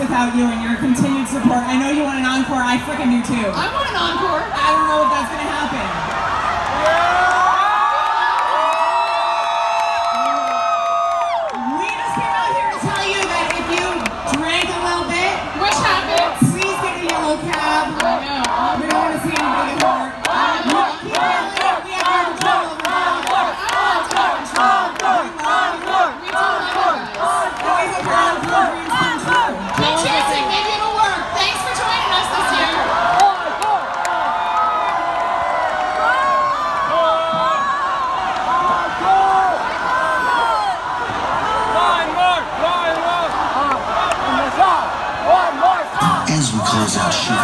without you and your continued support. I know you want an encore. I freaking do too. I want an encore. I don't know if that's gonna happen. We just came out here to tell you that if you drank a little bit, which happens, please get a yellow cab. I know. We don't want to see anybody get hurt. We have control over Keep chasing, maybe it'll work. Thanks for joining us this year. As we close out show